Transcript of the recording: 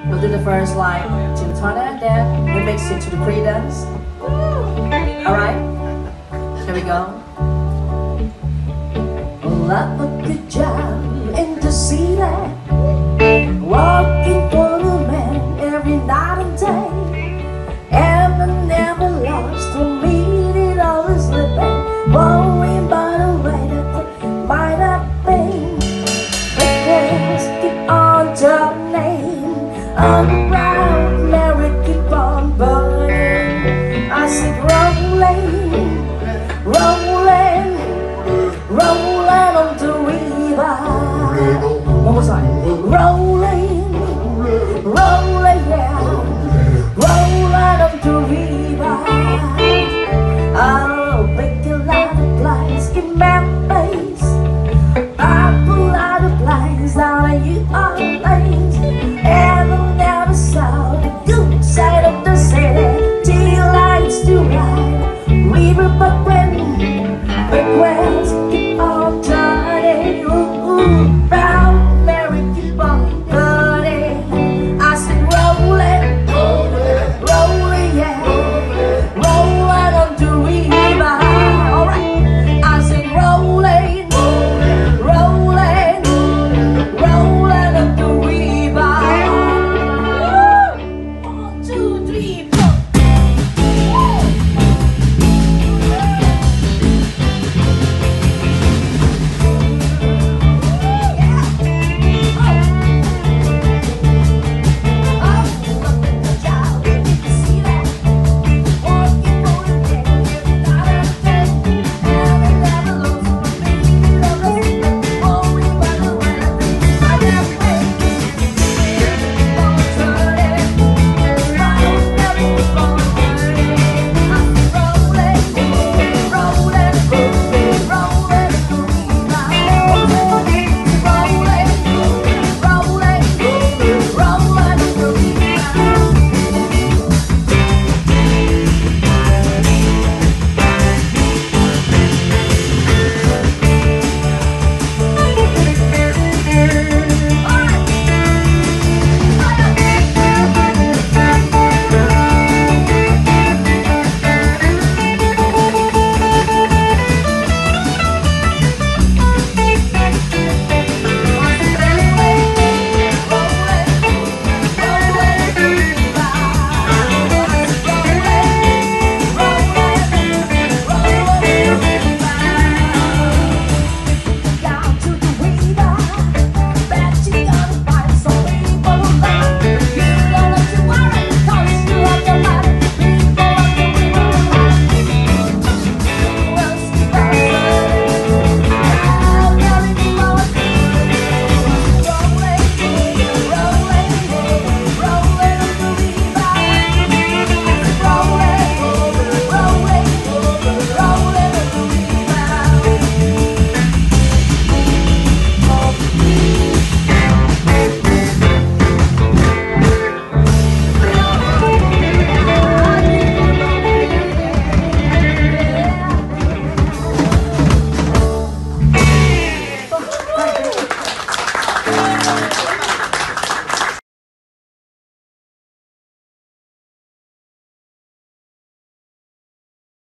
We'll do the first line to Tana, then we mix it to the credence. Alright, here we go. Well, I put the job in the city, walking for the man every night and day, and I never lost to meet it, always living, worrying by the way that might not be. The girls keep on turning around, Mary keep on burning. I said rolling, rolling, rolling on the river. One more time. Rolling.